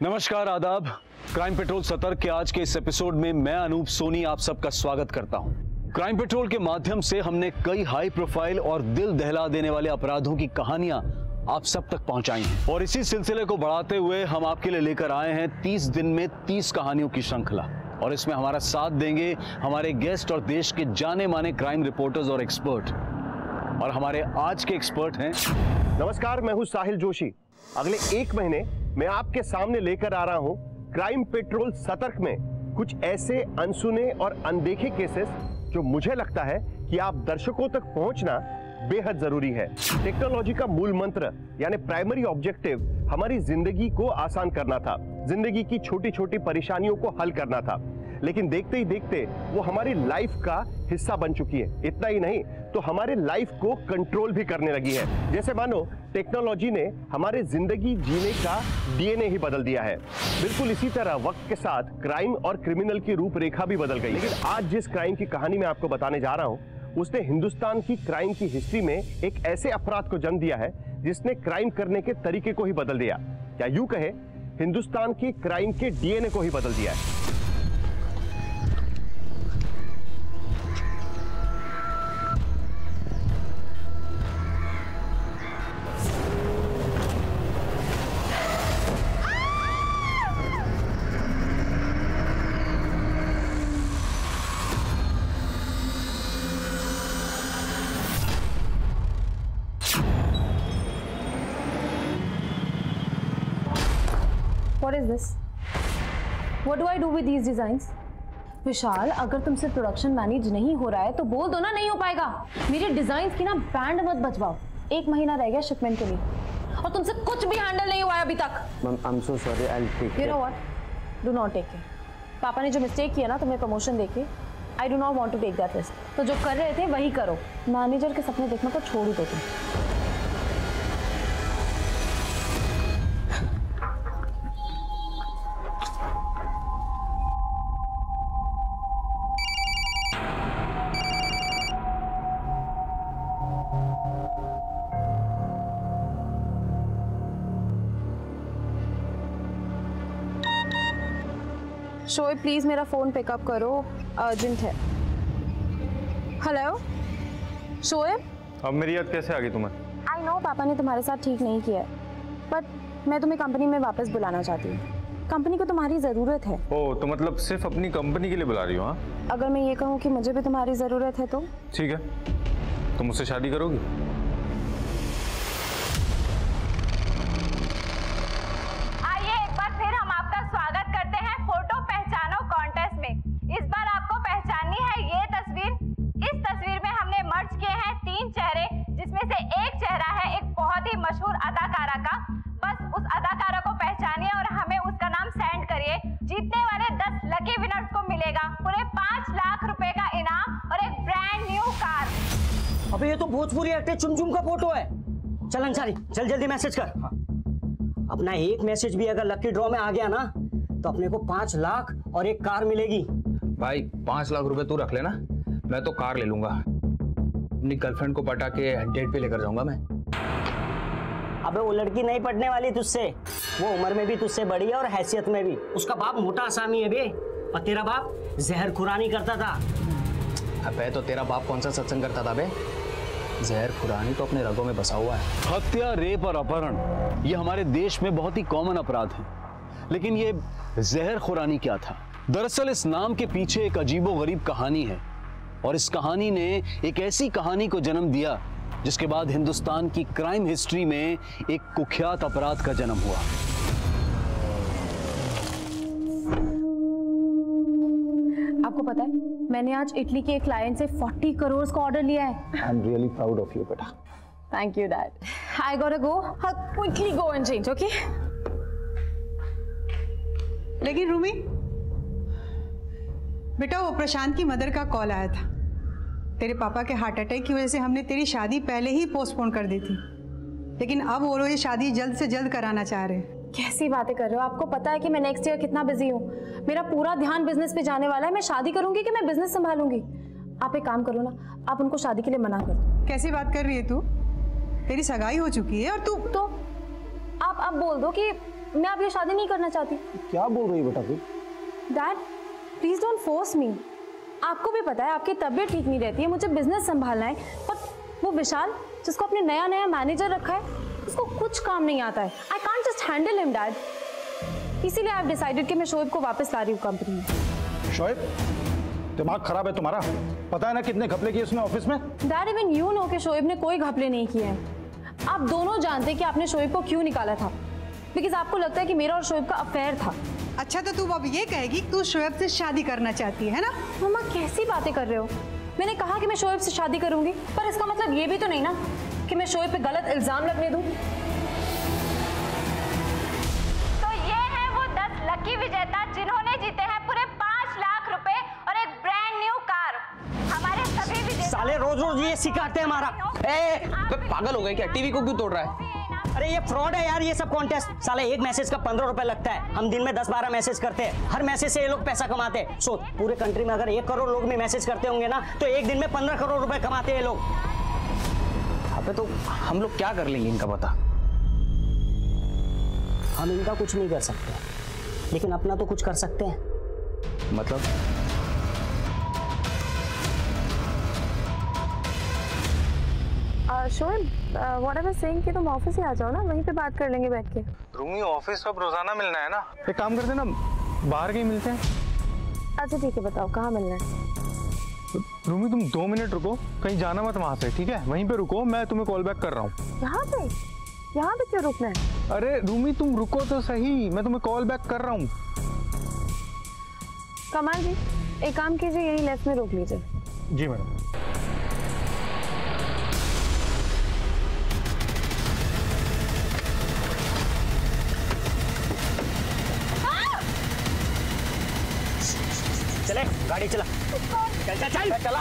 नमस्कार, आदाब। Crime petrol सतर्क के आज के इस एपिसोड में मैं अनूप सोनी आप सबका स्वागत करता हूं। क्राइम पेट्रोल के माध्यम से हमने कई हाई प्रोफाइल और दिल दहला देने वाले अपराधों की कहानियां आप सब तक पहुंचाई हैं और इसी सिलसिले को बढ़ाते हुए हम आपके लिए लेकर आए हैं 30 दिन में 30 कहानियों की श्रृंखला। और इसमें हमारा साथ देंगे हमारे गेस्ट और देश के जाने माने क्राइम रिपोर्टर्स और एक्सपर्ट। और हमारे आज के एक्सपर्ट हैं। नमस्कार, मैं हूं साहिल जोशी। अगले 1 महीने मैं आपके सामने लेकर आ रहा हूं क्राइम पेट्रोल सतर्क में कुछ ऐसे अनसुने और अनदेखे केसेस जो मुझे लगता है कि आप दर्शकों तक पहुंचना बेहद जरूरी है। टेक्नोलॉजी का मूल मंत्र यानी प्राइमरी ऑब्जेक्टिव हमारी जिंदगी को आसान करना था, जिंदगी की छोटी छोटी परेशानियों को हल करना था, लेकिन देखते ही देखते वो हमारी लाइफ का हिस्सा बन चुकी है। इतना ही नहीं तो हमारे लाइफ को कंट्रोल भी करने लगी है। जैसे मानो टेक्नोलॉजी ने हमारे जिंदगी जीने का डीएनए ही बदल दिया है। बिल्कुल इसी तरह वक्त के साथ क्राइम और क्रिमिनल की रूपरेखा भी बदल गई। लेकिन आज जिस क्राइम की कहानी मैं आपको बताने जा रहा हूं उसने हिंदुस्तान की क्राइम की हिस्ट्री में एक ऐसे अपराध को जन्म दिया है जिसने क्राइम करने के तरीके को ही बदल दिया, या यूं कहे हिंदुस्तान की क्राइम के डीएनए को ही बदल दिया है। What is this? What do I do with these designs? विशाल, अगर तुमसे प्रोडक्शन मैनेज नहीं हो रहा है तो बोल दो ना, नहीं हो पाएगा। मेरे डिजाइन्स की ना बैंड मत बजवाओ। 1 महीना रह गया शिपमेंट के लिए और तुमसे कुछ भी हैंडल नहीं हुआ है अभी तक। Ma'am, I'm so sorry. I'll take care. You know what? Do not take it. पापा ने जो मिस्टेक किया ना तुम्हें प्रमोशन देके, I do not want to take that risk. तो जो कर रहे थे वही करो। मैनेजर के सपने देखना तो छोड़ ही दो तुम। शोएब प्लीज मेरा फोन पिकअप करो, अर्जेंट है। हेलो शोएब। अब मेरी याद कैसे आ गई तुम्हें? आई नो पापा ने तुम्हारे साथ ठीक नहीं किया है, बट मैं तुम्हें कंपनी में वापस बुलाना चाहती हूँ। कंपनी को तुम्हारी ज़रूरत है। ओह, तो मतलब सिर्फ अपनी कंपनी के लिए बुला रही हो? हाँ, अगर मैं ये कहूँ कि मुझे भी तुम्हारी ज़रूरत है तो? ठीक है, तुम मुझसे शादी करोगी? इस बार आपको पहचाननी है ये तस्वीर। इस तस्वीर में हमने मर्ज किए हैं 3 चेहरे, जिसमें से एक चेहरा है एक बहुत ही मशहूर अदाकारा का। बस उस अदाकारा को पहचानिए और हमें उसका नाम सेंड करिए। जीतने वाले 10 लकी विनर्स को मिलेगा पूरे 5 लाख रुपए का इनाम और एक ब्रांड न्यू कार। अबे ये तो भोजपुरी एक्टर चुमचुम का फोटो है। चल अंसारी, चल जल्दी मैसेज कर। अपना एक मैसेज भी अगर लकी ड्रॉ में आ गया ना तो अपने को 5 लाख और एक कार मिलेगी। भाई 5 लाख रुपए तू रख लेना, मैं तो कार ले लूंगा। अपनी गर्लफ्रेंड को पटा के डेट पे लेकर जाऊंगा मैं। अबे वो लड़की नहीं पटने वाली तुझसे, वो उम्र में भी तुझसे बड़ी है और हैसियत में भी। उसका बाप मोटा आसामी है बे, और तेरा बाप जहर खुरानी करता था। अबे तो तेरा बाप कौन सा सत्संग करता था बे? जहर खुरानी तो अपने रगों में बसा हुआ है। हत्या, रेप और अपहरण ये हमारे देश में बहुत ही कॉमन अपराध हैं, लेकिन ये जहर खुरानी क्या था? दरअसल इस नाम के पीछे एक अजीबोगरीब कहानी है और इस कहानी ने एक ऐसी कहानी को जन्म दिया जिसके बाद हिंदुस्तान की क्राइम हिस्ट्री में एक कुख्यात अपराध का जन्म हुआ। आपको पता है मैंने आज इटली के एक क्लाइंट से 40 करोड़ का ऑर्डर लिया है। I am really proud of you बेटा। Thank you dad. I gotta go, quickly go and change, okay? लेकिन रूमी बेटा, वो प्रशांत की मदर का कॉल आया था। तेरे पापा के हार्ट अटैक की वजह से हमने तेरी शादी पहले ही पोस्टपोन कर दी थी, लेकिन अब वो लोग ये शादी जल्द से जल्द कराना चाह रहे हैं। कैसी बातें कर रहे हो? आपको पता है कि मैं नेक्स्ट ईयर कितना बिजी हूँ। मेरा पूरा ध्यान बिजनेस पे जाने वाला है। मैं शादी करूंगी कि मैं बिजनेस संभालूंगी? आप एक काम करो ना, आप उनको शादी के लिए मना कर दो। कैसी बात कर रही है तू? तेरी सगाई हो चुकी है और तू तो आप बोल दो कि मैं आपकी शादी नहीं करना चाहती। क्या बोल रही बेटा तू? Dad please don't force me. आपको भी पता है आपकी तबीयत ठीक नहीं रहती है, मुझे बिजनेस संभालना है, पर वो विशाल जिसको अपने नया मैनेजर रखा है उसको कुछ काम नहीं आता है। I can't just handle him dad, इसीलिए आई हैव डिसाइडेड कि मैं शोएब को वापस ला रही हूँ कंपनी में। शोएब, दिमाग खराब है तुम्हारा? पता है ना कितने घपले किए उसने ऑफिस में? डैड इवन यू नो कि शोएब ने कोई घपले नहीं किए हैं। आप दोनों जानते हैं कि आपने शोएब को क्यों निकाला था, बिकॉज आपको लगता है कि मेरा और शोएब का अफेयर था। अच्छा तो तू अब ये कहेगी तू शोएब से शादी करना चाहती है ना? मम्मा कैसी बातें कर रहे हो? मैंने कहा कि मैं शोएब से शादी करूंगी, पर इसका मतलब ये भी तो नहीं ना कि मैं शोएब पे गलत इल्जाम लगने दूं। तो ये है वो 10 लकी विजेता जिन्होंने जीते हैं पूरे 5 लाख रुपए और एक ब्रांड न्यू कार। हमारे सभी विजेता साले रोज रोज ये सिखाते हैं हमारा। पागल हो गए क्या? टीवी को क्यों तोड़ रहा है? अरे ये फ्रॉड है यार, ये सब कॉन्टेस्ट। साले एक मैसेज का 15 रुपए लगता है, हम दिन में 10-12 मैसेज करते हैं, हर मैसेज से ये लोग पैसा कमाते हैं। सो पूरे कंट्री में अगर 1 करोड़ लोग भी मैसेज करते होंगे ना तो एक दिन में 15 करोड़ रुपए कमाते हैं ये लोग। अबे तो हम लोग क्या कर लेंगे इनका पता? हम इनका कुछ नहीं कर सकते, लेकिन अपना तो कुछ कर सकते हैं। मतलब Shoaib, what I was saying कि तुम ऑफिस ही आ जाओ ना, वहीं पे बात कर लेंगे बैठ के। रूमी ऑफिस तो अब रोजाना मिलना है ना, एक काम करते हैं ना, बाहर कहीं मिलते हैं। अच्छा ठीक है, बताओ कहाँ मिलना है? रूमी तुम 2 मिनट रुको, कहीं जाना मत वहां से, ठीक है? वहीं पे रुको, मैं तुम्हें कॉल बैक कर रहा हूँ। यहाँ पे क्यों रुकना है? अरे रूमी तुम रुको तो सही, मैं तुम्हें कॉल बैक कर रहा हूँ। कमाल जी, एक काम कीजिए, यही लेफ्ट में रोक लीजिए। जी मैडम। चले गाड़ी चला, चल चल चल चला।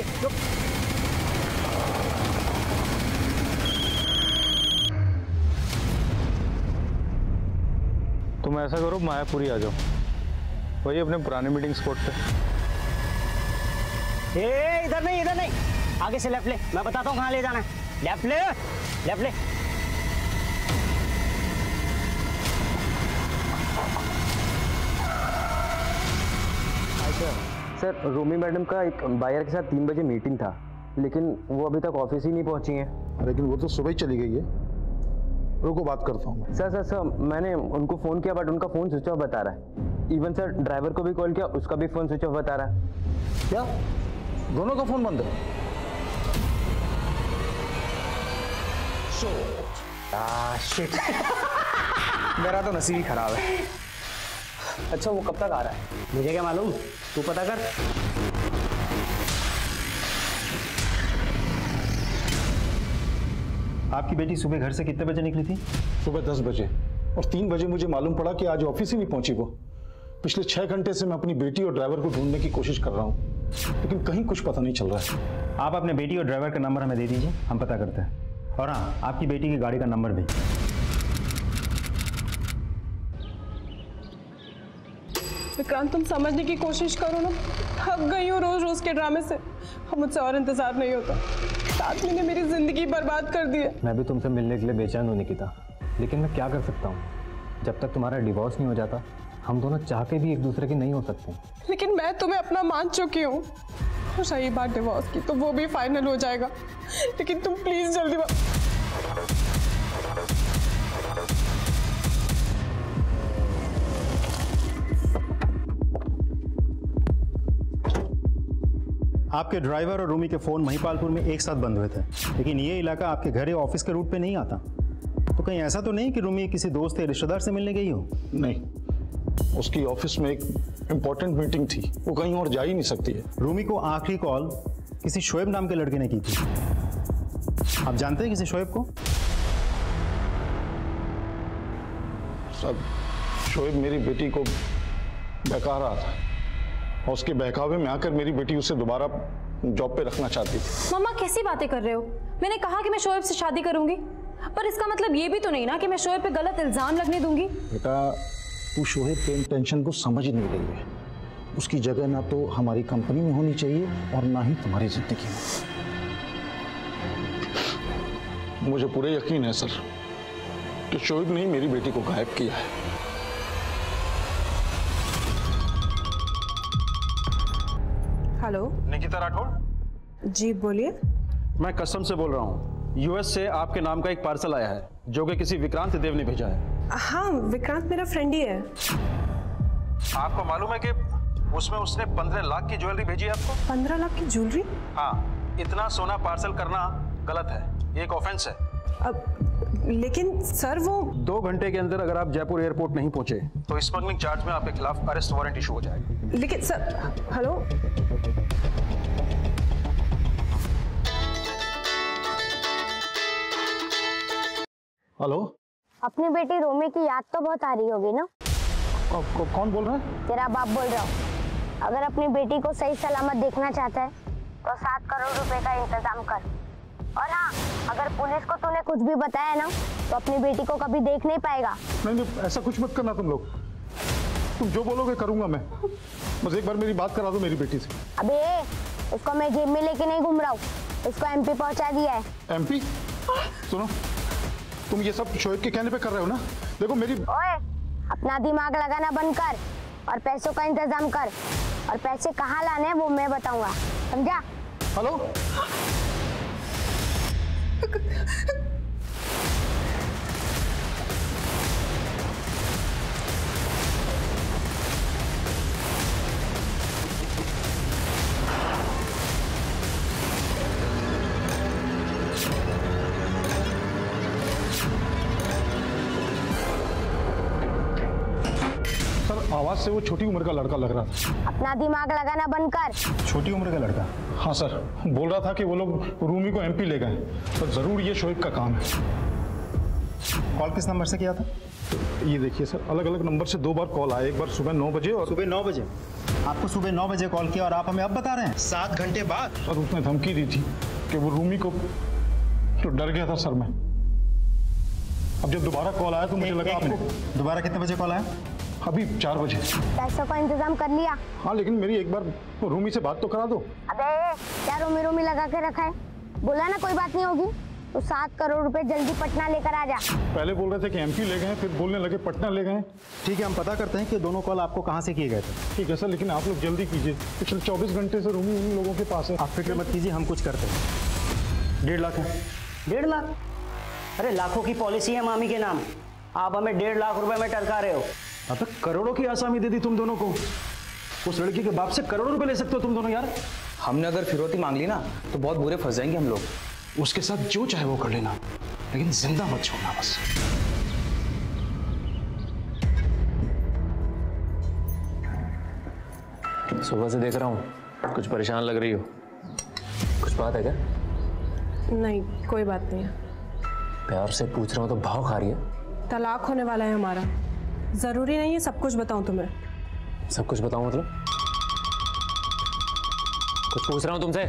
तुम ऐसा करो, मायापुरी आ जाओ, वही अपने पुराने मीटिंग स्पॉट पे। इधर नहीं, आगे से लेफ्ट ले, मैं बताता हूँ कहाँ ले जाना है। लेफ्ट ले। सर रोमी मैडम का एक बायर के साथ 3 बजे मीटिंग था, लेकिन वो अभी तक ऑफिस ही नहीं पहुंची हैं। लेकिन वो तो सुबह ही चली गई है। रुको बात करता हूँ। सर मैंने उनको फ़ोन किया बट उनका फ़ोन स्विच ऑफ बता रहा है। इवन सर ड्राइवर को भी कॉल किया, उसका भी फ़ोन स्विच ऑफ बता रहा है। क्या दोनों का फ़ोन बंद है? शिट मेरा तो नसीब ही खराब है। अच्छा वो कब तक आ रहा है? मुझे क्या मालूम, तू पता कर। आपकी बेटी सुबह घर से कितने बजे निकली थी? सुबह 10 बजे, और 3 बजे मुझे मालूम पड़ा कि आज ऑफिस ही नहीं पहुंची वो। पिछले 6 घंटे से मैं अपनी बेटी और ड्राइवर को ढूंढने की कोशिश कर रहा हूँ, लेकिन कहीं कुछ पता नहीं चल रहा है। आप अपने बेटी और ड्राइवर का नंबर हमें दे दीजिए, हम पता करते हैं। और हाँ, आपकी बेटी की गाड़ी का नंबर भी। विक्रांत तुम समझने की कोशिश करो ना, थक गई हूँ रोज रोज के ड्रामे से, अब मुझसे और इंतजार नहीं होता। 7 महीने मेरी जिंदगी बर्बाद कर दी है। मैं भी तुमसे मिलने के लिए बेचैन हूँ निकिता, लेकिन मैं क्या कर सकता हूँ? जब तक तुम्हारा डिवोर्स नहीं हो जाता हम दोनों चाह के भी एक दूसरे के नहीं हो सकते। लेकिन मैं तुम्हें अपना मान चुकी हूँ, और रही बात डिवोर्स की तो वो भी फाइनल हो जाएगा, लेकिन तुम प्लीज जल्दी आपके ड्राइवर और रूमी के फ़ोन महिपालपुर में एक साथ बंद हुए थे, लेकिन ये इलाका आपके घर या ऑफिस के रूट पे नहीं आता। तो कहीं ऐसा तो नहीं कि रूमी किसी दोस्त या रिश्तेदार से मिलने गई हो? नहीं, उसकी ऑफिस में एक इम्पोर्टेंट मीटिंग थी, वो कहीं और जा ही नहीं सकती है। रूमी को आखिरी कॉल किसी शोएब नाम के लड़के ने की थी। आप जानते हैं किसी शोएब को? सब शोएब मेरी बेटी को बहका रहा था, और उसके बहकावे में आकर मेरी बेटी उसे दोबारा जॉब पे रखना चाहती थी। मम्मा कैसी बातें कर रहे हो? मैंने कहा कि मैं शोएब से शादी करूंगी, पर इसका मतलब ये भी तो नहीं ना कि मैं शोएब पे गलत इल्जाम लगने दूंगी। बेटा तू शोएब के इंटेंशन को समझ नहीं रही है। उसकी जगह ना तो हमारी कंपनी में होनी चाहिए और ना ही तुम्हारी जिंदगी में। मुझे पूरे यकीन है सर कि शोएब ने ही मेरी बेटी को गायब किया है। हेलो, निकिता राठौड़। जी बोलिए। मैं कस्टम से बोल रहा हूँ। यूएस से आपके नाम का एक पार्सल आया है जो कि किसी विक्रांत देव ने भेजा है। हाँ, विक्रांत मेरा फ्रेंड ही है। आपको मालूम है कि उसमें उसने 15 लाख की ज्वेलरी भेजी है आपको? 15 लाख की ज्वेलरी? हाँ, इतना सोना पार्सल करना गलत है, ये एक ऑफेंस है। अब लेकिन सर वो 2 घंटे के अंदर अगर आप जयपुर एयरपोर्ट नहीं पहुंचे तो स्मगलिंग चार्ज में आपके खिलाफ अरेस्ट वारंट इशू हो जाएगा। लेकिन सर, हेलो, हेलो, अपनी बेटी रोमी की याद तो बहुत आ रही होगी ना? कौन बोल रहा है? तेरा बाप बोल रहा हूँ। अगर अपनी बेटी को सही सलामत देखना चाहता है तो 7 करोड़ रुपए का इंतजाम कर। और हाँ, अगर पुलिस को तूने कुछ भी बताया ना तो अपनी बेटी को कभी देख नहीं पाएगा। नहीं, ऐसा कुछ मत करना तुम लोग। तुम जो बोलोगे करूंगा मैं। बस एक बार मेरी बात करा दो मेरी बेटी से। अबे, उसको मैं जेब में लेके नहीं घूम रहा हूँ, उसको एमपी पहुंचा दिया है। एमपी? सुनो, तुम ये सब शोएब के कहने पे कर रहे हो ना? देखो मेरी... ओए, अपना दिमाग लगाना बंद कर और पैसों का इंतजाम कर। और पैसे कहाँ लाने हैं वो मैं बताऊंगा, समझा? हेलो, आवाज से वो छोटी उम्र का लड़का लग रहा था। अपना दिमाग लगाना बंद कर। छोटी उम्र का लड़का? हाँ सर, बोल रहा था कि वो लोग रूमी को एमपी ले गए, तो जरूर ये शोएब का काम है। कॉल किस नंबर से किया था? ये देखिए सर, अलग अलग नंबर से 2 बार कॉल आया। एक बार सुबह 9 बजे और... सुबह 9 बजे? आपको सुबह 9 बजे कॉल किया और आप हमें अब बता रहे हैं 7 घंटे बाद? सर, उसने धमकी दी थी कि वो रूमी को... तो डर गया था सर मैं। अब जब दोबारा कॉल आया तो मुझे लगा आपको... दोबारा कितने बजे कॉल आया? अभी 4 बजे। पैसों का इंतजाम कर लिया? हाँ, लेकिन मेरी एक बार रूमी से बात तो करा दो। अबे, क्या रोमी लगा के रखा है? बोला ना कोई बात नहीं होगी। तो 7 करोड़ रुपए जल्दी पटना लेकर आ जा। पहले बोल रहे थे कि एमपी ले गए, फिर बोलने लगे पटना ले गए। ठीक है, हम पता करते हैं कि दोनों कॉल आपको कहाँ से किए गए थे। ठीक है सर, लेकिन आप लोग जल्दी कीजिए। पिछले 24 घंटे से रूमी उन लोगों के पास है। आप फिक्र मत कीजिए, हम कुछ करते हैं। 1.5 लाख है। 1.5 लाख? अरे लाखों की पॉलिसी है मामी के नाम, आप हमें 1.5 लाख रुपए में टरका रहे हो। अब करोड़ों की आसामी दे दी तुम दोनों को। उस लड़की के बाप से करोड़ों रुपए ले सकते हो तुम दोनों यार। हमने अगर फिरौती मांग ली ना तो बहुत बुरे फंस जाएंगे हम लोग। उसके साथ जो चाहे वो कर लेना, लेकिन जिंदा मत छोड़ना बस। सुबह से देख रहा हूँ, कुछ परेशान लग रही हो। कुछ बात है क्या? नहीं, कोई बात नहीं है। प्यार से पूछ रहा हूँ तो भाव खा रही है। तलाक होने वाला है हमारा, जरूरी नहीं है सब कुछ बताऊं तुम्हें। सब कुछ बताऊं मतलब? कुछ पूछ रहा हूं तुमसे।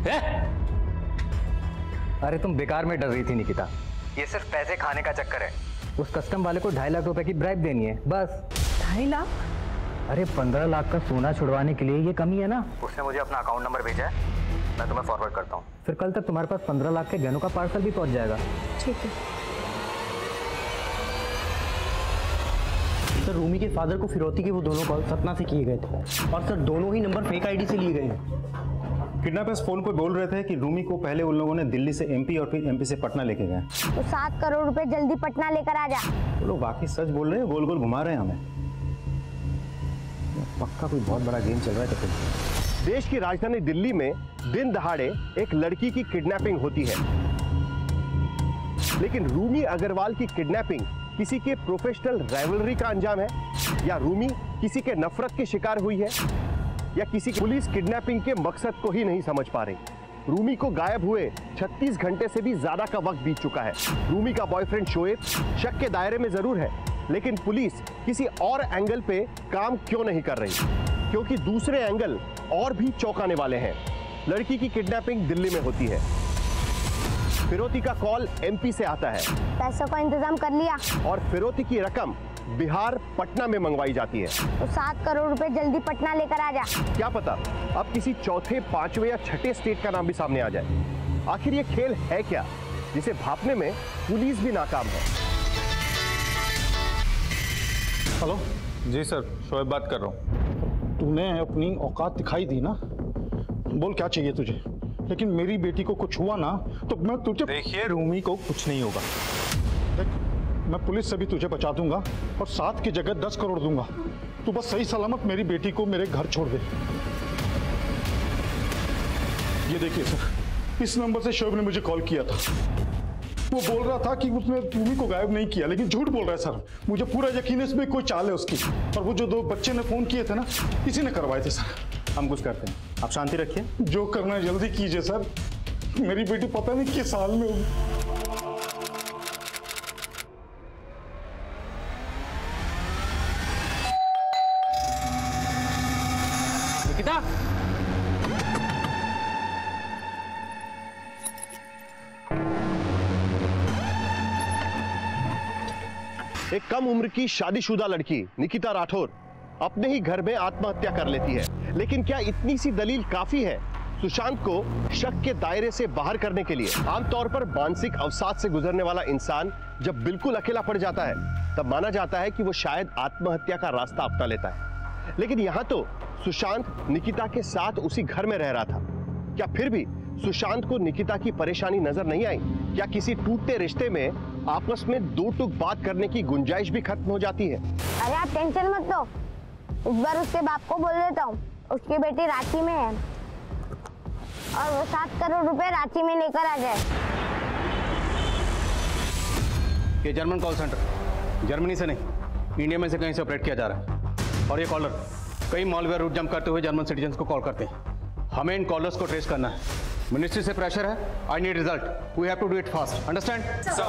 अरे तुम बेकार में डर रही थी निकिता। ये सिर्फ पैसे खाने का चक्कर है। उस कस्टम वाले को 2.5 लाख रुपए की ब्राइब देनी है बस। 2.5 लाख? अरे 15 लाख का सोना छुड़वाने के लिए ये कमी है ना। उसने मुझे अपना अकाउंट नंबर भेजा है, मैं तुम्हें फॉरवर्ड करता हूँ। फिर कल तक तुम्हारे पास 15 लाख के गहनों का पार्सल भी पहुंच जाएगा। ठीक है। सर, रूमी के फादर को फिरौती के वो दोनों कॉल सतना से किए गए थे और सर दोनों ही नंबर फेक आईडी से लिए गए हैं। किडनैपर्स फोन पर बोल रहे थे कि रूमी को पहले उन लोगों ने दिल्ली से एमपी और फिर एमपी से पटना लेके गए। तो 7 करोड़ रुपए जल्दी पटना लेकर आ जा। वो लोग वाकई सच बोल रहे हैं, गोल गोल घुमा रहे हैं हमें। पक्का कोई बहुत बड़ा गेम चल रहा है। तो देश की राजधानी दिल्ली में दिन दहाड़े एक लड़की की किडनैपिंग होती है, लेकिन रूमी अग्रवाल की किडनैपिंग किसी के प्रोफेशनल राइवलरी का अंजाम है, या रूमी किसी के नफरत के शिकार हुई है, या किसी पुलिस किडनैपिंग के मकसद को ही नहीं समझ पा रही। रूमी को गायब हुए 36 घंटे से भी ज्यादा का वक्त बीत चुका है। रूमी का बॉयफ्रेंड शोएब शक के दायरे में जरूर है, लेकिन पुलिस किसी और एंगल पे काम क्यों नहीं कर रही? क्योंकि दूसरे एंगल और भी चौंकाने वाले हैं। लड़की की किडनैपिंग दिल्ली में होती है, फिरौती का कॉल एमपी से आता है, पैसों का इंतजाम कर लिया और फिरौती की रकम बिहार पटना में मंगवाई जाती है। तो 7 करोड़ रुपए जल्दी पटना लेकर आ जा। क्या पता अब किसी चौथे, 5वें या 6ठे स्टेट का नाम भी सामने आ जाए। आखिर ये खेल है क्या जिसे भापने में पुलिस भी नाकाम है? हेलो जी सर, शोएब बात कर रहा हूँ। तूने अपनी औकात दिखाई दी ना, बोल क्या चाहिए तुझे, लेकिन मेरी बेटी को कुछ हुआ ना तो मैं तुझे। देखिए रोमी को कुछ नहीं होगा। देख, मैं पुलिस से भी तुझे बचा दूंगा और 7 की जगह 10 करोड़ दूंगा। तू बस सही सलामत मेरी बेटी को मेरे घर छोड़ दे। ये देखिए सर, इस नंबर से शोएब ने मुझे कॉल किया था। वो बोल रहा था कि उसने रूमी को गायब नहीं किया, लेकिन झूठ बोल रहा है सर। मुझे पूरा यकीन है इसमें कोई चाल है उसकी। और वो जो 2 बच्चे ने फोन किए थे ना, इसी ने करवाए थे सर। हम कुछ करते हैं, आप शांति रखिए। जो करना है जल्दी कीजिए सर, मेरी बेटी पता नहीं किस हाल में होगी। निकिता, एक कम उम्र की शादीशुदा लड़की निकिता राठौर अपने ही घर में आत्महत्या कर लेती है। लेकिन क्या इतनी सी दलील काफी है सुशांत को शक के दायरे से बाहर करने के लिए? आमतौर पर मानसिक अवसाद से गुजरने वाला इंसान जब बिल्कुल अकेला पड़ जाता है तब माना जाता है कि वो शायद आत्महत्या का रास्ता अपना लेता है। लेकिन यहाँ तो सुशांत निकिता के साथ उसी घर में रह रहा था। क्या फिर भी सुशांत को निकिता की परेशानी नजर नहीं आई? क्या किसी टूटते रिश्ते में आपस में 2 टूक बात करने की गुंजाइश भी खत्म हो जाती है? अरे आप टेंशन मत लो, इस बार उसके बाप को बोल देता हूँ। उसकी बेटी रांची में है और वो 7 करोड़ रुपए रांची में लेकर आ जाए। ये जर्मन कॉल सेंटर जर्मनी से नहीं, इंडिया में से कहीं से ऑपरेट किया जा रहा है। और ये कॉलर कई मॉलवेयर रूट जंप करते हुए जर्मन सिटीजन्स को कॉल करते हैं। हमें इन कॉलर्स को ट्रेस करना है। मिनिस्ट्री से प्रेशर है। I need result. We have to do it fast. Understand?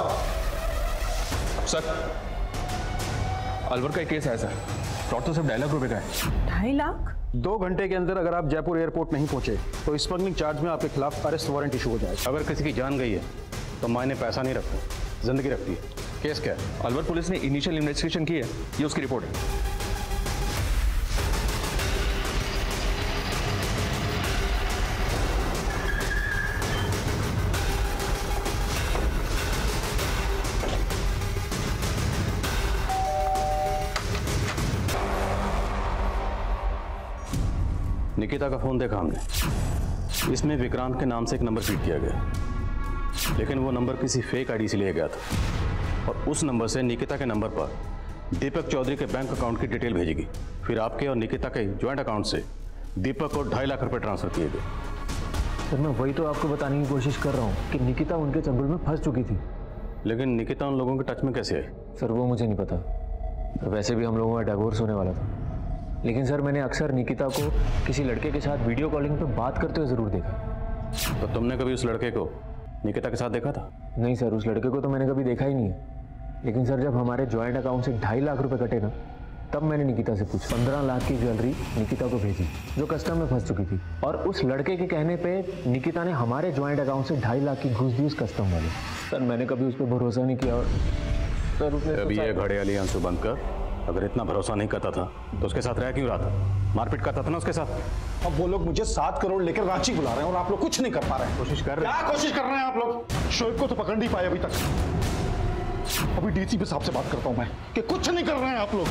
Sir, Alwar का एक केस है सर। फ्रॉड तो सिर्फ 2.5 लाख रुपए का है। 2.5 लाख? 2 घंटे के अंदर अगर आप जयपुर एयरपोर्ट नहीं पहुंचे तो स्मगलिंग चार्ज में आपके खिलाफ अरेस्ट वारंट इशू हो जाएगा। अगर किसी की जान गई है तो मायने पैसा नहीं रखता, जिंदगी रखती है। केस क्या है? अलवर पुलिस ने इनिशियल इन्वेस्टिगेशन की है, ये उसकी रिपोर्ट है। निकिता का फोन देखा हमने। इसमें विक्रांत के नाम से एक नंबर फीड किया गया, लेकिन वो नंबर किसी फेक आईडी से लिया गया था और उस नंबर से निकिता के नंबर पर दीपक चौधरी के बैंक अकाउंट की डिटेल भेजी गई। फिर आपके और निकिता के ज्वाइंट अकाउंट से दीपक को 2.5 लाख रुपए ट्रांसफर किए गए। सर, मैं वही तो आपको बताने की कोशिश कर रहा हूँ कि निकिता उनके चंगुल में फंस चुकी थी। लेकिन निकिता उन लोगों के टच में कैसे आई? सर, वो मुझे नहीं पता। वैसे भी हम लोगों का डिवोर्स होने वाला था। लेकिन सर, मैंने अक्सर निकिता को किसी लड़के के साथ वीडियो कॉलिंग पे बात करते हुए ज़रूर देखा। तो तुमने कभी उस लड़के को निकिता के साथ देखा था? नहीं सर, उस लड़के को तो मैंने कभी देखा ही नहीं है। लेकिन सर, जब हमारे जॉइंट अकाउंट से 2.5 लाख रुपए कटे ना, तब मैंने निकिता से पूछा। 15 लाख की ज्वेलरी निकिता को भेजी जो कस्टम में फंस चुकी थी। और उस लड़के के कहने पे निकिता ने हमारे जॉइंट अकाउंट से 2.5 लाख की घूस दी उस कस्टम वाले। सर, मैंने कभी उस पर भरोसा नहीं किया। और सर, उसने अभी ये घड़े वाली आंसू बंद कर। अगर इतना भरोसा नहीं करता था तो उसके साथ रह क्यों रहा था? मारपीट करता था ना उसके साथ। अब वो लोग मुझे 7 करोड़ लेकर रांची बुला रहे हैं और आप लोग कुछ नहीं कर पा रहे हैं। कोशिश कर रहे हैं। क्या कोशिश कर रहे हैं आप लोग? शोएब को तो पकड़ नहीं पाए अभी तक। अभी डीसीपी साहब से बात करता हूं मैं कि कुछ नहीं कर रहे हैं आप लोग।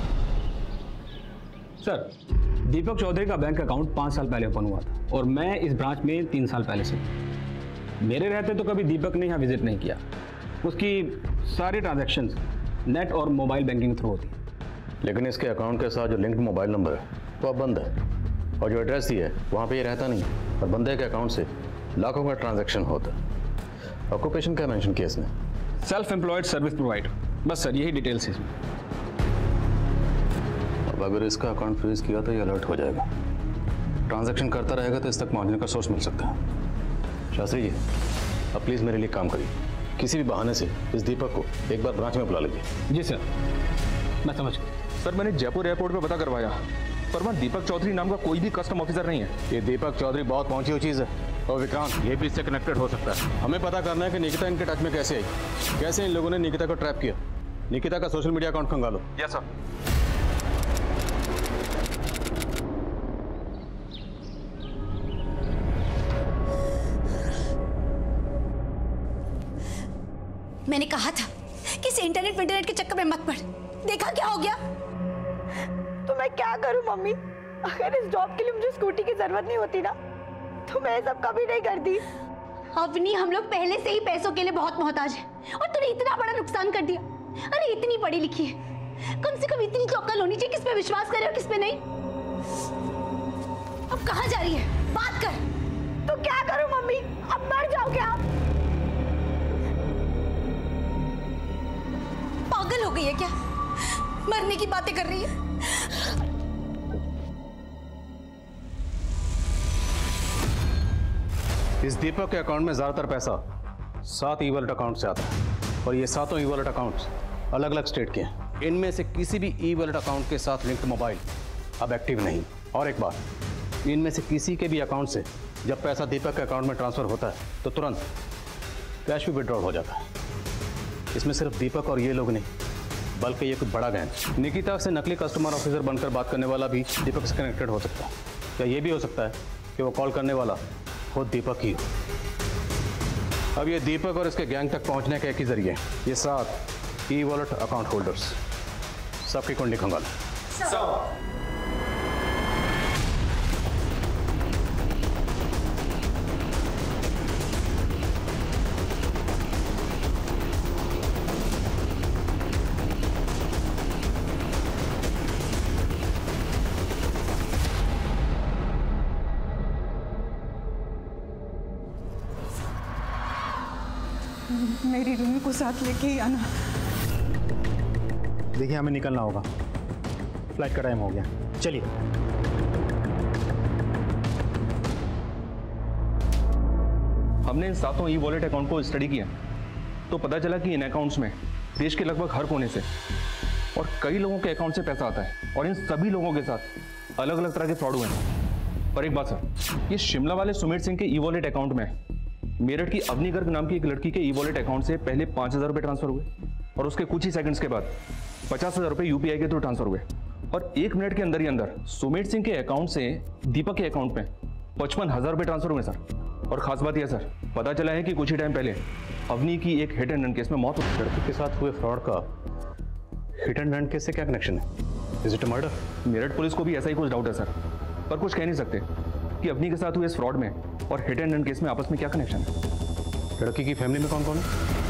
सर, दीपक चौधरी का बैंक अकाउंट 5 साल पहले ओपन हुआ था और मैं इस ब्रांच में 3 साल पहले से। मेरे रहते तो कभी दीपक ने यहाँ विजिट नहीं किया। उसकी सारी ट्रांजैक्शंस नेट और मोबाइल बैंकिंग थ्रू होती है। लेकिन इसके अकाउंट के साथ जो लिंक्ड मोबाइल नंबर है वो अब बंद है और जो एड्रेस दी है वहाँ पे ये रहता नहीं और बंदे के अकाउंट से लाखों का ट्रांजैक्शन होता है। ऑक्यूपेशन क्या मेंशन किया इसने? Self employed service provider. बस सर, यही डिटेल्स है इसमें। अब अगर इसका अकाउंट फ्रीज किया तो ये अलर्ट हो जाएगा। ट्रांजैक्शन करता रहेगा तो इस तक पहुँचने का सोर्स मिल सकता है। शास्त्री जी, अब प्लीज़ मेरे लिए काम करिए। किसी भी बहाने से इस दीपक को एक बार ब्रांच में बुला लीजिए। जी सर, मैं समझ गया। सर, मैंने जयपुर एयरपोर्ट पे पता करवाया, पर वहाँ दीपक चौधरी नाम का कोई भी कस्टम ऑफिसर नहीं है। ये दीपक चौधरी बहुत पहुंची हुई चीज़ है और विक्रांत ये भी इससे कनेक्टेड हो सकता है। हमें पता करना है कि निकिता इनके टच में कैसे आई, कैसे इन लोगों ने निकिता को ट्रैप किया। निकिता का सोशल मीडिया अकाउंट खंगालो। Yes sir. मैंने कहा था कि इस इंटरनेट के चक्कर में मत पड़। देखा क्या हो गया? तो मैं क्या करूं मम्मी? अगर इस जॉब के लिए मुझे स्कूटी की जरूरत नहीं होती ना तो मैं सब कभी नहीं करती। अवनी, हम लोग पहले से ही पैसों के लिए बहुत मोहताज हैं और तूने इतना बड़ा नुकसान कर दिया। अरे इतनी पढ़ी लिखी है, कम से कम इतनी तो अक्ल होनी चाहिए किस पे विश्वास करे और किस पे नहीं। अब कहाँ जा रही है, बात कर। तो क्या करूं मम्मी, अब मर जाओ क्या? पागल हो गई है क्या, मरने की बातें कर रही है? इस दीपक के अकाउंट में ज्यादातर पैसा 7 ई वॉलेट अकाउंट से आता है और ये 7 ई वॉलेट अकाउंट्स अलग अलग स्टेट के हैं। इनमें से किसी भी ई वॉलेट अकाउंट के साथ लिंक्ड मोबाइल अब एक्टिव नहीं। और एक बात, इनमें से किसी के भी अकाउंट से जब पैसा दीपक के अकाउंट में ट्रांसफर होता है तो तुरंत कैश भी विड्रॉल हो जाता है। इसमें सिर्फ दीपक और ये लोग नहीं, बल्कि ये कुछ बड़ा गैंग निकिता से नकली कस्टमर ऑफिसर बनकर बात करने वाला भी दीपक से कनेक्टेड हो सकता है। या ये भी हो सकता है कि वो कॉल करने वाला खुद दीपक ही हो। अब ये दीपक और इसके गैंग तक पहुंचने का एक ही जरिए, ये 7 ई वॉलेट अकाउंट होल्डर्स, सबकी कुंडली खंगाल। मेरी रूमी को साथ लेके ही आना। देखिए हमें निकलना होगा, फ्लाइट का टाइम हो गया, चलिए। हमने इन 7 ई वॉलेट अकाउंट को स्टडी किया तो पता चला कि इन अकाउंट्स में देश के लगभग हर कोने से और कई लोगों के अकाउंट से पैसा आता है और इन सभी लोगों के साथ अलग अलग तरह के फ्रॉड हुए हैं। पर एक बात सर, ये शिमला वाले सुमित सिंह के ई वॉलेट अकाउंट में मेरठ की अवनी गर्ग नाम की एक लड़की के ई वॉलेट अकाउंट से पहले 5,000 रुपये ट्रांसफर हुए और उसके कुछ ही सेकंड्स के बाद 50,000 रुपये यूपीआई के थ्रू ट्रांसफर हुए और 1 मिनट के अंदर ही अंदर सुमित सिंह के अकाउंट से दीपक के अकाउंट में 55,000 रुपये ट्रांसफर हुए सर। और खास बात यह सर, पता चला है कि कुछ ही टाइम पहले अवनी की एक हिट एंड रन केस में मौत हुई। लड़की के साथ हुए फ्रॉड का हिट एंड रन केस से क्या कनेक्शन है? Is it a murder? Meerut police को भी ऐसा ही कुछ डाउट है सर, पर कुछ कह नहीं सकते कि अवनी के साथ हुए इस फ्रॉड में और हिट एंड रन केस में आपस में क्या कनेक्शन है। लड़की की फैमिली में कौन कौन है?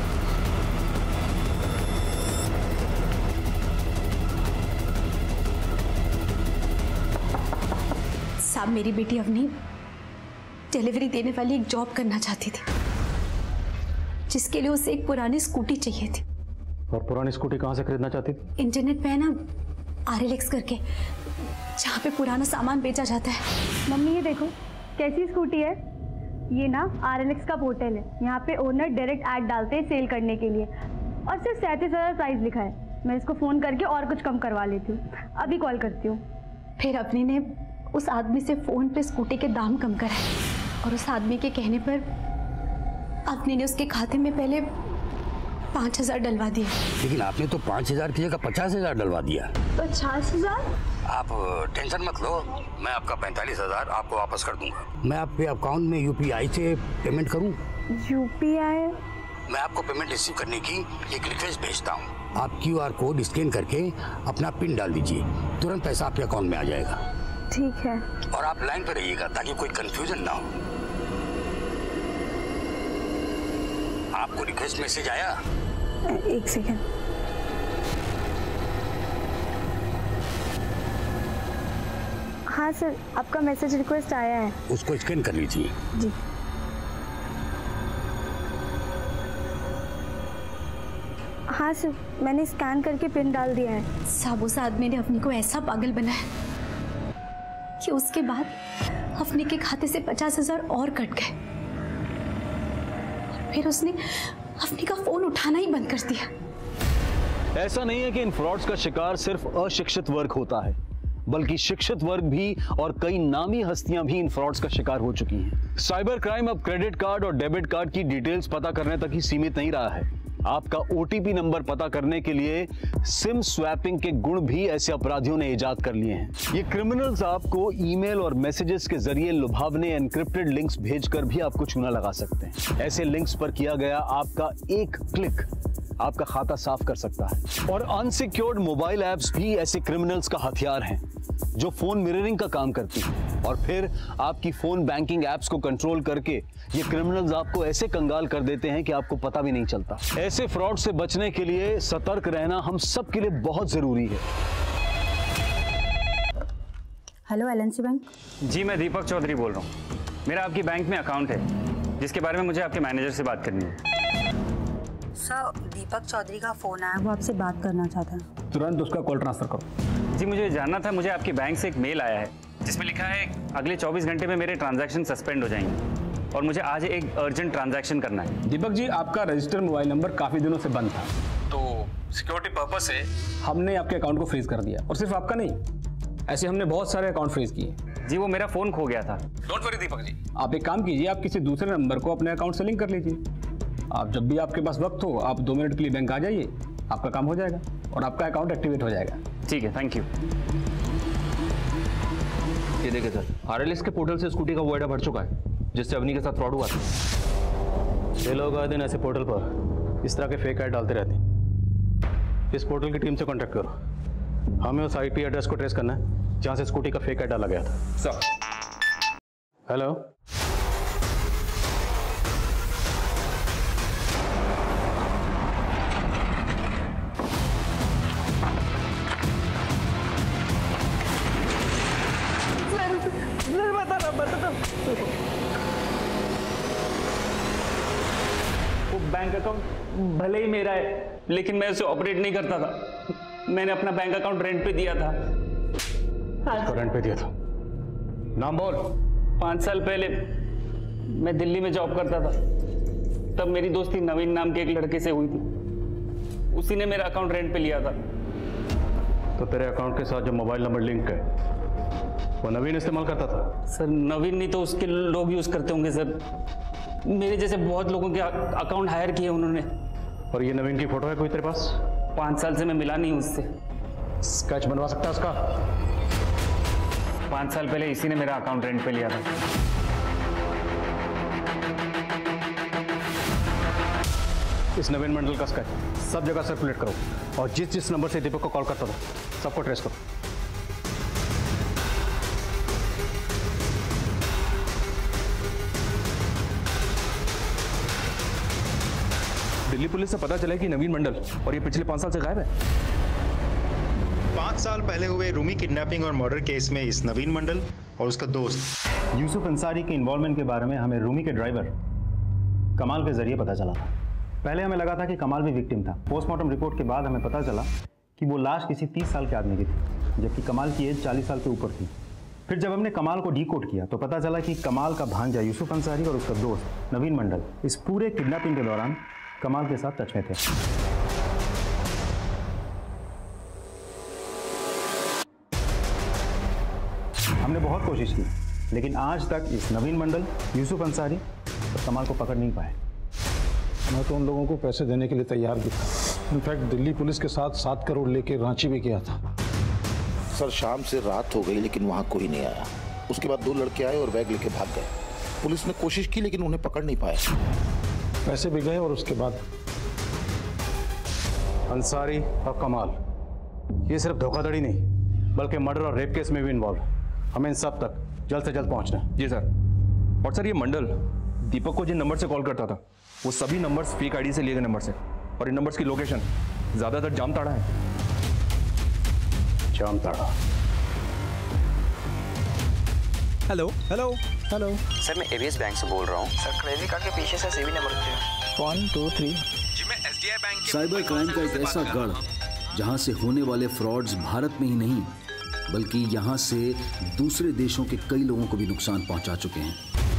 साहब, मेरी बेटी अवनी डिलीवरी देने वाली एक जॉब करना चाहती थी, जिसके लिए उसे एक पुरानी स्कूटी चाहिए थी। और पुरानी स्कूटी कहाँ से खरीदना चाहती थी? इंटरनेट पे है ना, RLX करके, जहाँ पे पुराना सामान बेचा जाता है। मम्मी ये देखो कैसी स्कूटी है। ये ना RLX का पोर्टल है, यहाँ पे ओनर डायरेक्ट ऐड डालते हैं सेल करने के लिए और सिर्फ 37,000 प्राइस लिखा है। मैं इसको फ़ोन करके और कुछ कम करवा लेती हूँ, अभी कॉल करती हूँ। फिर अपनी ने उस आदमी से फ़ोन पे स्कूटी के दाम कम कराए और उस आदमी के कहने पर अपनी ने उसके खाते में पहले 5,000 डलवा दिए। लेकिन आपने तो 5,000 की जगह 50,000 डलवा दिया। 50,000? आप टेंशन मत लो, मैं आपका 45,000 आपको वापस कर दूंगा। मैं आपके अकाउंट में UPI से पेमेंट करूं? UPI? मैं आपको पेमेंट रिसीव करने की एक रिक्वेस्ट भेजता हूं। आप QR कोड स्कैन करके अपना पिन डाल दीजिए, तुरंत पैसा आपके अकाउंट में आ जाएगा। ठीक है। और आप लाइन पर रहिएगा ताकि कोई कंफ्यूजन ना हो। आपको रिक्वेस्ट मैसेज आया? एक सेकेंड। हाँ सर, आपका मैसेज रिक्वेस्ट आया है। उसको स्कैन कर लीजिए। जी। हाँ सर, मैंने स्कैन करके पिन डाल दिया है। साहब, उस आदमी ने अपनी को ऐसा पागल बनाया कि उसके बाद अपने के खाते से 50,000 और कट गए। फिर उसने अपनी का फोन उठाना ही बंद कर दिया। ऐसा नहीं है कि इन फ्रॉड्स का शिकार सिर्फ अशिक्षित वर्ग होता है, बल्कि शिक्षित वर्ग भी और कई नामी हस्तियां भी इन फ्रॉड्स का शिकार हो चुकी हैं। साइबर क्राइम अब क्रेडिट कार्ड और डेबिट कार्ड की डिटेल्स पता करने तक ही सीमित नहीं रहा है, आपका ओटीपी नंबर पता करने के लिए सिम स्वैपिंग के गुण भी ऐसे अपराधियों ने इजाद कर लिए हैं। ये क्रिमिनल्स आपको ईमेल और मैसेजेस के जरिए लुभावने एनक्रिप्टेड लिंक्स भेजकर भी आपको चूना लगा सकते हैं। ऐसे लिंक्स पर किया गया आपका एक क्लिक आपका खाता साफ कर सकता है। और अनसिक्योर्ड मोबाइल ऐप्स भी ऐसे क्रिमिनल्स का हथियार हैं जो फोन मिररिंग का काम करती है और फिर आपकी फोन बैंकिंग ऐप्स को कंट्रोल करके ये क्रिमिनल्स आपको ऐसे कंगाल कर देते हैं कि आपको पता भी नहीं चलता। ऐसे फ्रॉड से बचने के लिए सतर्क रहना हम सब के लिए बहुत जरूरी है। Hello LNC bank. जी मैं दीपक चौधरी बोल रहा हूँ। मेरा आपकी बैंक में अकाउंट है जिसके बारे में मुझे आपके मैनेजर से बात करनी है। सर दीपक चौधरी का फोन आया, वो आपसे बात करना चाहता है। तुरंत उसका कॉल ट्रांसफर करो। जी मुझे जानना था, मुझे आपके बैंक से एक मेल आया है जिसमें लिखा है अगले 24 घंटे में मेरे ट्रांजैक्शन सस्पेंड हो जाएंगे और मुझे आज एक अर्जेंट ट्रांजैक्शन करना है। दीपक जी आपका रजिस्टर्ड मोबाइल नंबर काफ़ी दिनों से बंद था, तो सिक्योरिटी पर्पस से हमने आपके अकाउंट को फ्रीज कर दिया। और सिर्फ आपका नहीं, ऐसे हमने बहुत सारे अकाउंट फ्रीज किए। जी वो मेरा फ़ोन खो गया था। डोंट वरी दीपक जी, आप एक काम कीजिए, आप किसी दूसरे नंबर को अपने अकाउंट से लिंक कर लीजिए। आप जब भी आपके पास वक्त हो आप 2 मिनट के लिए बैंक आ जाइए, आपका काम हो जाएगा और आपका अकाउंट एक्टिवेट हो जाएगा। ठीक है, थैंक यू। ये देखिए सर, आरएलएस के पोर्टल से स्कूटी का वो एडा भर चुका है जिससे अवनी के साथ फ्रॉड हुआ था। ये लोग आए दिन ऐसे पोर्टल पर इस तरह के फेक ऐड डालते रहते हैं। इस पोर्टल की टीम से कांटेक्ट करो, हमें उस आईपी एड्रेस को ट्रेस करना है जहां से स्कूटी का फेक ऐड डाला गया था। सर हेलो, वो बैंक अकाउंट भले ही मेरा है लेकिन मैं उसे ऑपरेट नहीं करता था। मैंने अपना बैंक अकाउंट रेंट पे दिया था। तो रेंट पे दिया था? नाम बोल। 5 साल पहले मैं दिल्ली में जॉब करता था, तब मेरी दोस्ती नवीन नाम के एक लड़के से हुई थी। उसी ने मेरा अकाउंट रेंट पे लिया था। तो तेरे अकाउंट के साथ जो मोबाइल नंबर लिंक है वो नवीन इस्तेमाल करता था? सर नवीन नहीं तो उसके लोग यूज करते होंगे सर। मेरे जैसे बहुत लोगों के अकाउंट हायर किए उन्होंने। और ये नवीन की फोटो है कोई तेरे पास? 5 साल से मैं मिला नहीं उससे। स्केच बनवा सकता है उसका? 5 साल पहले इसी ने मेरा अकाउंट रेंट पे लिया था। इस नवीन मंडल का स्केच सब जगह सर्कुलेट करो और जिस जिस नंबर से दीपक को कॉल करता था सबको ट्रेस करो। दिल्ली पुलिस से पता चला कि नवीन मंडल और ये पिछले 5 साल से गायब है। 5 साल पहले हुए रूमी किडनैपिंग और मर्डर केस में इस नवीन मंडल और उसका दोस्त यूसुफ अंसारी के इन्वॉल्वमेंट के बारे में हमें रूमी के ड्राइवर कमाल के जरिए पता चला था। पहले हमें लगा था कि कमाल भी विक्टिम था। पोस्टमार्टम रिपोर्ट के बाद हमें पता चला कि वो लाश किसी 30 साल के आदमी की थी, जबकि कमाल की एज 40 साल के ऊपर थी। फिर जब हमने कमाल को डीकोड किया तो पता चला कि कमाल का भांजा यूसुफ अंसारी और उसका दोस्त नवीन मंडल इस पूरे किडनैपिंग के दौरान कमाल के साथ टच में थे। हमने बहुत कोशिश की लेकिन आज तक इस नवीन मंडल, यूसुफ अंसारी और कमाल को पकड़ नहीं पाए। मैं तो उन लोगों को पैसे देने के लिए तैयार भी था। इनफैक्ट दिल्ली पुलिस के साथ 7 करोड़ लेके रांची भी गया था। सर शाम से रात हो गई लेकिन वहां कोई नहीं आया। उसके बाद 2 लड़के आए और बैग लेके भाग गए। पुलिस ने कोशिश की लेकिन उन्हें पकड़ नहीं पाए। पैसे भी गए और उसके बाद अंसारी और कमाल ये सिर्फ धोखाधड़ी नहीं बल्कि मर्डर और रेप केस में भी इन्वॉल्व। हमें इन सब तक जल्द से जल्द पहुंचना है। जी सर। और सर ये मंडल दीपक को जिन नंबर से कॉल करता था वो सभी नंबर्स फेक आईडी से लिए गए नंबर से, और इन नंबर्स की लोकेशन ज्यादातर जामताड़ा है। Jamtara. Hello hello hello sir मैं एबीएस बैंक से बोल रहा हूँ। सर क्रेडिट कार्ड के पीछे से सीवी नंबर है 1 2 3। जी मैं एसबीआई बैंक साइबर क्राइम का एक ऐसा गढ़ जहां से होने वाले फ्रॉड्स भारत में ही नहीं बल्कि यहां से दूसरे देशों के कई लोगों को भी नुकसान पहुंचा चुके हैं।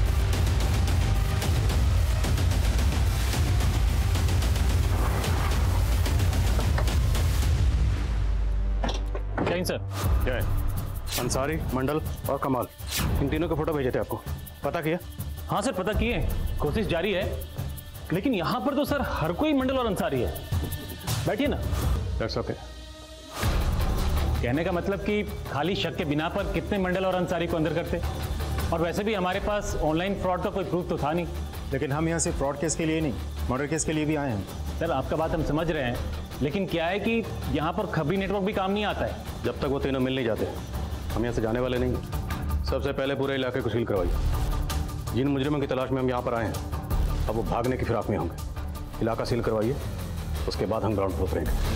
जय सर। जय। अंसारी, मंडल और कमाल इन तीनों के फोटो भेजे थे आपको, पता किया? हाँ सर पता किए, कोशिश जारी है। लेकिन यहां पर तो सर हर कोई मंडल और अंसारी है। बैठिए ना। That's okay. कहने का मतलब कि खाली शक के बिना पर कितने मंडल और अंसारी को अंदर करते, और वैसे भी हमारे पास ऑनलाइन फ्रॉड का कोई प्रूफ तो था नहीं। लेकिन हम यहाँ से फ्रॉड केस के लिए नहीं, मर्डर केस के लिए भी आए हैं। सर आपका बात हम समझ रहे हैं, लेकिन क्या है कि यहाँ पर खबरी नेटवर्क भी काम नहीं आता है। जब तक वो तीनों मिल नहीं जाते हम यहाँ से जाने वाले नहीं। सबसे पहले पूरे इलाके को सील करवाइए। जिन मुजरिमों की तलाश में हम यहाँ पर आए हैं अब वो भागने की फिराक में होंगे। इलाका सील करवाइए, उसके बाद हम ग्राउंड पर उतरेंगे।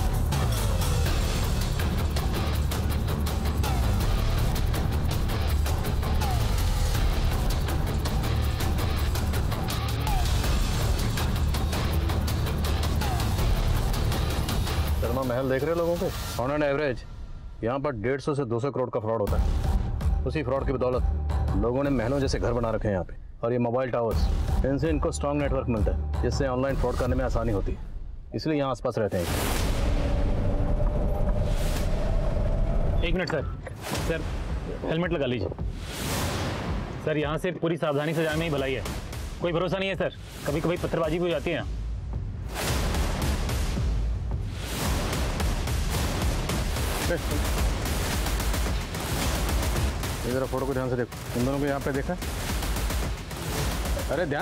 महल देख रहे लोगों के ऑन एन एवरेज यहाँ पर 150 से 200 करोड़ का फ्रॉड होता है। उसी फ्रॉड की बदौलत लोगों ने महलों जैसे घर बना रखे हैं यहाँ पे, और ये मोबाइल टावर्स, इनसे इनको स्ट्रॉन्ग नेटवर्क मिलता है जिससे ऑनलाइन फ्रॉड करने में आसानी होती है, इसलिए यहाँ आसपास रहते हैं। एक मिनट सर, सर हेलमेट लगा लीजिए। सर यहाँ से पूरी सावधानी से जाने में ही भलाई है, कोई भरोसा नहीं है सर, कभी कभी पत्थरबाजी भी हो जाती है। इधर फोटो को ध्यान से देखो, इन दोनों को यहाँ पे देखा। अरे ध्यान।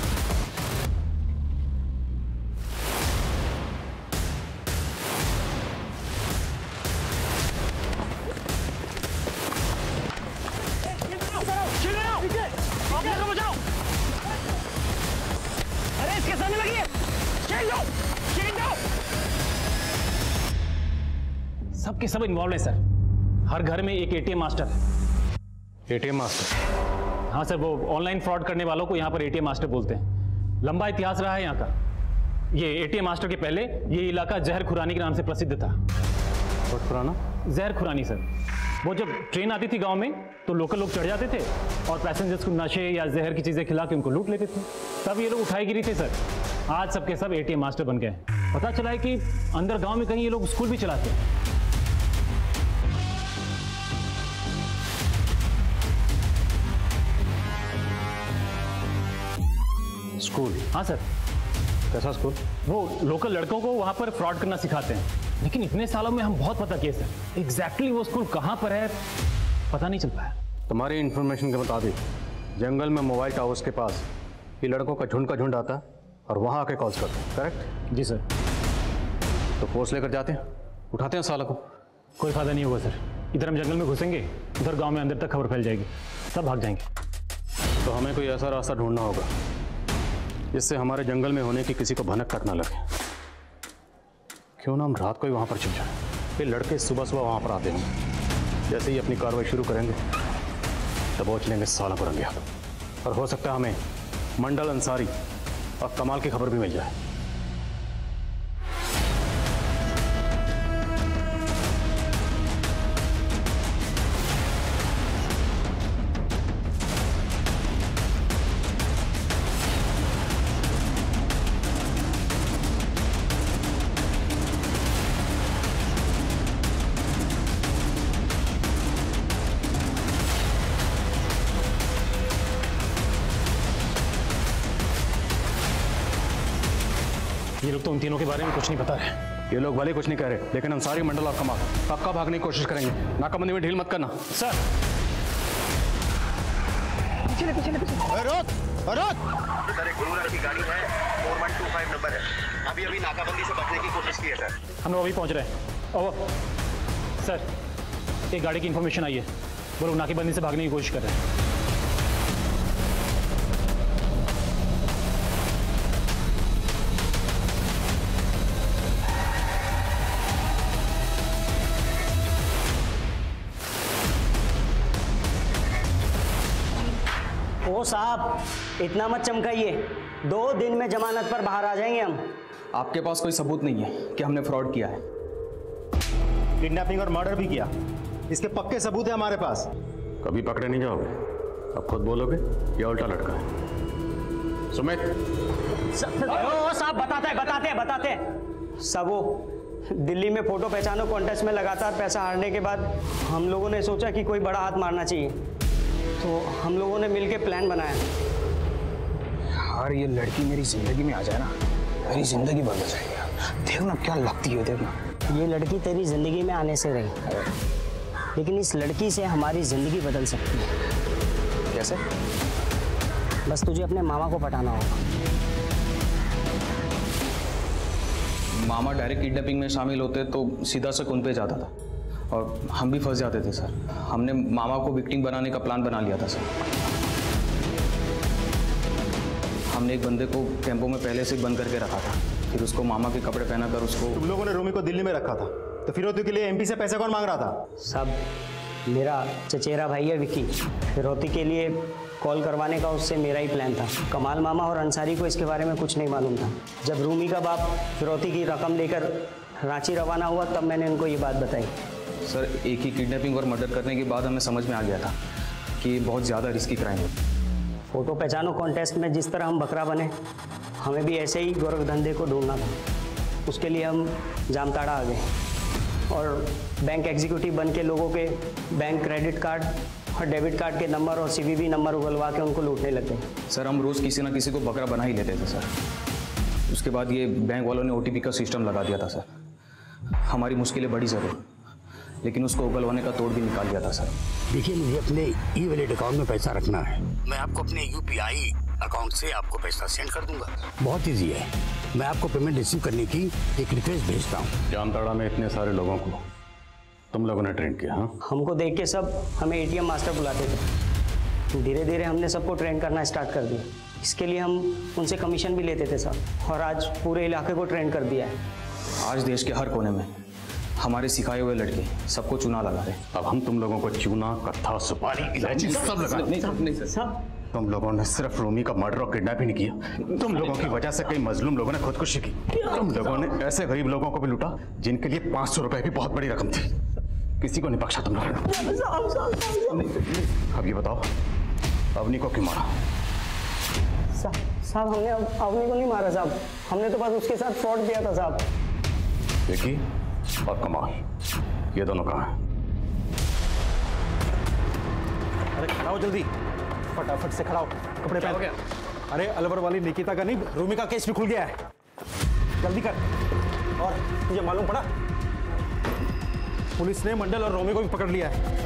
अरे इसके सामने लगी है। सब के सब इन्वॉल्व है सर। हर घर में एक एटीएम मास्टर है। ATM master? हाँ सर, वो ऑनलाइन फ्रॉड करने वालों को यहाँ पर एटीएम मास्टर बोलते हैं। लंबा इतिहास रहा है यहाँ का। ये एटीएम मास्टर के पहले ये इलाका जहर खुरानी के नाम से प्रसिद्ध था। बहुत पुराना? जहर खुरानी सर। वो जब ट्रेन आती थी गांव में तो लोकल लोग चढ़ जाते थे और पैसेंजर्स को नशे या जहर की चीजें खिला के उनको लूट लेते थे। तब ये लोग उठाई गिरी थे सर। आज सबके सब एटीएम मास्टर बन गए। पता चला है कि अंदर गांव में कहीं ये लोग स्कूल भी चलाते हैं। स्कूल? हाँ सर। कैसा स्कूल? वो लोकल लड़कों को वहां पर फ्रॉड करना सिखाते हैं, लेकिन इतने सालों में हम बहुत पता किए सर। एग्जैक्टली वो स्कूल कहाँ पर है पता नहीं चल पाया। तुम्हारी इंफॉर्मेशन के मुताबिक जंगल में मोबाइल टावर्स के पास ये लड़कों का झुंड आता है और वहां आके कॉल्स करते हैं, करेक्ट? जी सर। तो फोर्स लेकर जाते हैं, उठाते हैं साला को। कोई फायदा नहीं होगा सर। इधर हम जंगल में घुसेंगे, उधर गांव में अंदर तक खबर फैल जाएगी, सब भाग जाएंगे। तो हमें कोई ऐसा रास्ता ढूंढना होगा जिससे हमारे जंगल में होने की किसी को भनक तक ना लगे। क्यों ना हम रात को ही वहां पर छिप जाएं। ये लड़के सुबह सुबह वहां पर आते हैं, जैसे ही अपनी कार्रवाई शुरू करेंगे दबोच लेंगे साला को रंगे हाथ। और हो सकता है हमें मंडल, अंसारी और कमाल की खबर भी मिल जाए। ये लोग तो उन तीनों के बारे में कुछ नहीं बता रहे। ये लोग भले कुछ नहीं कह रहे, लेकिन अंसारी, मंडल और कमाल पक्का भागने की कोशिश करेंगे। नाकाबंदी में ढील मत करना। सर पीछे पीछे पीछे। रोक रोक। सर, एक गुरुवार की गाड़ी है, 4125 नंबर है। अभी अभी नाकाबंदी से बचने की कोशिश की है सर। हम लोग अभी पहुंच रहे हैं। ओवर सर, एक गाड़ी की इंफॉर्मेशन आई है, वो लोग नाकेबंदी से भागने की कोशिश कर रहे हैं। ओ साहब, इतना मत चमकाइए, 2 दिन में जमानत पर बाहर आ जाएंगे हम। आपके पास कोई सबूत नहीं है कि हमने फ्रॉड किया है? किडनैपिंग और मर्डर भी किया, इसके पक्के सबूत है हमारे पास। कभी पकड़े नहीं जाओगे, अब खुद बोलोगे या उल्टा लटका है? सुमित। ओ साहब, बताते हैं। सब वो दिल्ली में फोटो पहचानो कॉन्टेस्ट में लगातार पैसा हारने के बाद हम लोगों ने सोचा कि कोई बड़ा हाथ मारना चाहिए, तो हम लोगों ने मिलके प्लान बनाया। यार ये लड़की मेरी जिंदगी में आ जाए ना, मेरी जिंदगी बदल जाएगी। देखो ना क्या लगती है, देखना। ये लड़की तेरी जिंदगी में आने से रही, लेकिन इस लड़की से हमारी जिंदगी बदल सकती है। कैसे? बस तुझे अपने मामा को पटाना होगा। मामा डायरेक्ट किडनैपिंग में शामिल होते तो सीधा शक उन पे जाता था और हम भी फंस जाते थे सर। हमने मामा को विक्टिम बनाने का प्लान बना लिया था सर। हमने एक बंदे को टेम्पो में पहले से बंद करके रखा था, फिर उसको मामा के कपड़े पहनाकर उसको। तुम लोगों ने रोमी को दिल्ली में रखा था, तो फिरौती के लिए एमपी से पैसे कौन मांग रहा था? सब मेरा चचेरा भाई है विकी। फिरौती के लिए कॉल करवाने का उससे मेरा ही प्लान था। कमाल मामा और अंसारी को इसके बारे में कुछ नहीं मालूम था। जब रोमी का बाप फिरौती की रकम लेकर रांची रवाना हुआ तब मैंने उनको ये बात बताई। सर एक ही किडनैपिंग और मर्डर करने के बाद हमें समझ में आ गया था कि ये बहुत ज़्यादा रिस्की क्राइम है। फोटो पहचानो कॉन्टेस्ट में जिस तरह हम बकरा बने, हमें भी ऐसे ही गोरख धंधे को ढूंढना था। उसके लिए हम जामताड़ा आ गए और बैंक एग्जीक्यूटिव बन के लोगों के बैंक क्रेडिट कार्ड और डेबिट कार्ड के नंबर और सीवीवी नंबर उगलवा के उनको लूटने लग गए। सर हम रोज़ किसी ना किसी को बकरा बना ही लेते थे सर। उसके बाद ये बैंक वालों ने OTP का सिस्टम लगा दिया था सर। हमारी मुश्किलें बड़ी ज़रूर, लेकिन उसको उगलवाने का तोड़ भी निकाल दिया था सर। देखिए मुझे अपने ई-वॉलेट अकाउंट में पैसा रखना है। मैं आपको अपने UPI अकाउंट से आपको पैसा सेंड कर दूंगा। बहुत ईजी है। मैं आपको पेमेंट रिसीव करने की एक रिक्वेस्ट भेजता हूँ। जामताड़ा में इतने सारे लोगों को तुम लोगों ने ट्रेन किया? हाँ, हमको देख के सब हमें ATM मास्टर बुलाते थे। धीरे धीरे हमने सबको ट्रेन करना स्टार्ट कर दिया। इसके लिए हम उनसे कमीशन भी लेते थे साहब, और आज पूरे इलाके को ट्रेन कर दिया है। आज देश के हर कोने में हमारे सिखाए हुए लड़के सबको चूना लगा रहे। अब हम तुम लोगों को चूना, कत्था, सुपारी, इलायची सब लगा। नहीं सर, तुम लोगों ने सिर्फ रोमी का मर्डर और किडनैप ही नहीं किया, तुम लोगों की वजह से कई मजलूम लोगों ने खुदकुशी की। तुम लोगों ने ऐसे गरीब लोगों को भी लूटा जिनके लिए 500 रुपए भी बहुत बड़ी रकम थी। किसी को नहीं बख्शा तुम लोगों ने। अब ये बताओ अवनी को क्यों मारा? साहब हमने अवनी को नहीं मारा साहब, हमने तो बस उसके साथ फ्रॉड किया था साहब। विकी और कमाल ये दोनों कहाँ हैं? अरे खड़ा हो जल्दी, फटाफट से खड़ा हो, कपड़े पहन। गया? अरे अलवर वाली निकिता का नहीं, रोमी का केस भी खुल गया है, जल्दी कर। और तुझे मालूम पड़ा पुलिस ने मंडल और रोमी को भी पकड़ लिया है।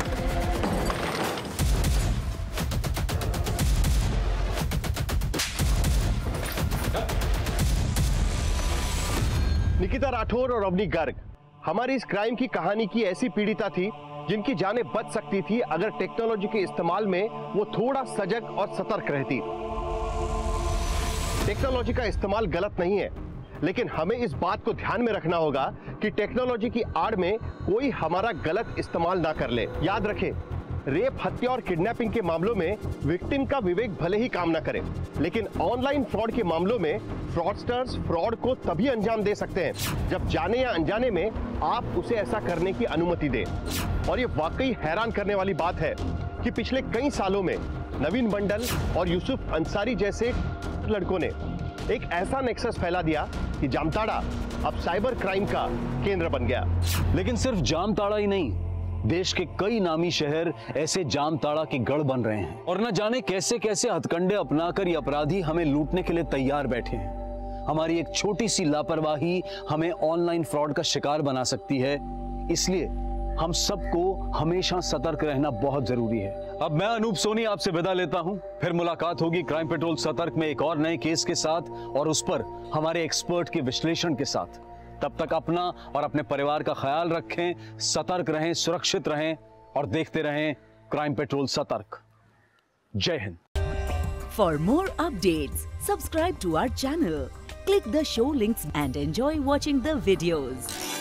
निकिता राठौर और अवनी गर्ग हमारी इस क्राइम की कहानी की ऐसी पीड़िता थी जिनकी जानें बच सकती थी अगर टेक्नोलॉजी के इस्तेमाल में वो थोड़ा सजग और सतर्क रहती। टेक्नोलॉजी का इस्तेमाल गलत नहीं है, लेकिन हमें इस बात को ध्यान में रखना होगा कि टेक्नोलॉजी की आड़ में कोई हमारा गलत इस्तेमाल ना कर ले। याद रखें, रेप, हत्या और किडनैपिंग के मामलों में विक्टिम का विवेक भले ही काम ना करे, लेकिन ऑनलाइन फ्रॉड के मामलों में फ्रॉडस्टर्स फ्रॉड को तभी अंजाम दे सकते हैं जब जाने या अनजाने में आप उसे ऐसा करने की अनुमति दें। और ये वाकई हैरान करने वाली बात है कि पिछले कई सालों में नवीन मंडल और यूसुफ अंसारी जैसे लड़कों ने एक ऐसा नेक्सस फैला दिया कि जामताड़ा अब साइबर क्राइम का केंद्र बन गया। लेकिन सिर्फ जामताड़ा ही नहीं, देश के कई नामी शहर ऐसे जामताड़ा के गढ़ बन रहे हैं और न जाने कैसे कैसे हथकंडे अपनाकर ये अपराधी हमें लूटने के लिए तैयार बैठे हैं। हमारी एक छोटी सी लापरवाही हमें ऑनलाइन फ्रॉड का शिकार बना सकती है, इसलिए हम सबको हमेशा सतर्क रहना बहुत जरूरी है। अब मैं अनूप सोनी आपसे विदा लेता हूं, फिर मुलाकात होगी क्राइम पेट्रोल सतर्क में एक और नए केस के साथ और उस पर हमारे एक्सपर्ट के विश्लेषण के साथ। तब तक अपना और अपने परिवार का ख्याल रखें, सतर्क रहें, सुरक्षित रहें और देखते रहें क्राइम पेट्रोल सतर्क। जय Hind. For more updates, subscribe to our channel, click the show links and enjoy watching the videos.